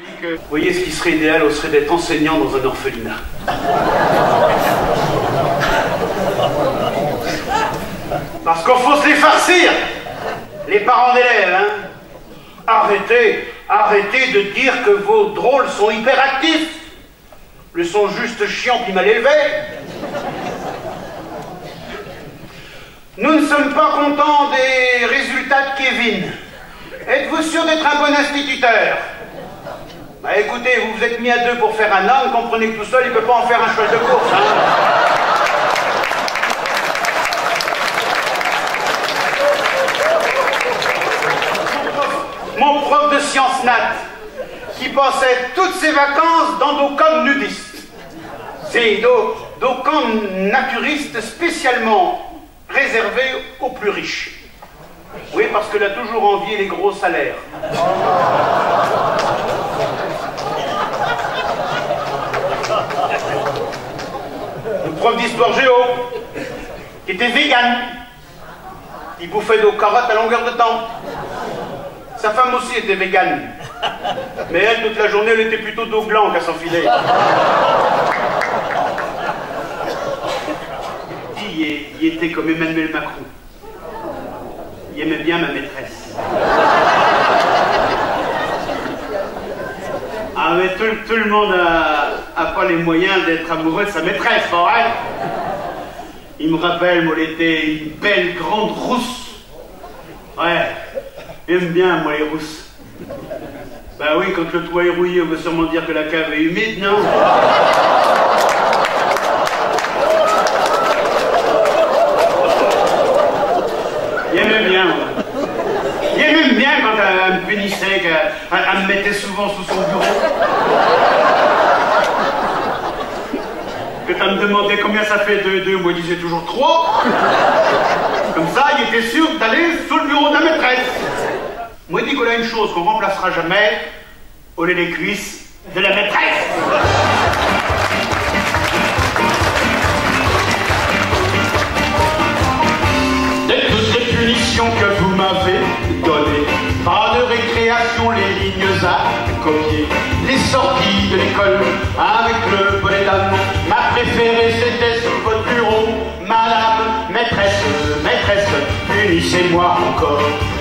Vous voyez, ce qui serait idéal, ce serait d'être enseignant dans un orphelinat. Parce qu'on faut se les farcir, les parents d'élèves, hein. Arrêtez de dire que vos drôles sont hyperactifs. Ils sont juste chiants puis mal élevés. Nous ne sommes pas contents des résultats de Kevin. Êtes-vous sûr d'être un bon instituteur? Bah écoutez, vous vous êtes mis à deux pour faire un homme, comprenez que tout seul, il ne peut pas en faire un cheval de course, hein. Mon prof de sciences nat, qui passait toutes ses vacances dans nos camps nudistes. C'est nos camps naturistes spécialement réservés aux plus riches. Oui, parce que là, toujours envié les gros salaires. Le prof d'histoire géo, qui était vegan, il bouffait nos carottes à longueur de temps. Sa femme aussi était végane. Mais elle, toute la journée, elle était plutôt dos blanc qu'à s'enfiler. Il était comme Emmanuel Macron. Il aimait bien ma maîtresse. Ah mais tout le monde a pas les moyens d'être amoureux de sa maîtresse, pas vrai? Il me rappelle, moi, elle était une belle grande rousse. Ouais, j'aime bien, moi, les rousses. Bah oui, quand le toit est rouillé, on veut sûrement dire que la cave est humide, non? Il aimait bien, moi. Il aimait bien quand elle me punissait, qu'elle me mettait souvent sous son bureau. Quand elle me demandait combien ça fait 2, moi je disais toujours 3. Comme ça, il était sûr d'aller sous le bureau de la maîtresse. Moi, il dit qu'on a une chose qu'on remplacera jamais, on est les cuisses de la maîtresse. De toutes les punitions que vous m'avez données, pas de récréation, les lignes à copier, les sorties de l'école avec le bonnet d'âne. Ma préférée, c'était sur votre bureau, madame, maîtresse, punissez-moi encore.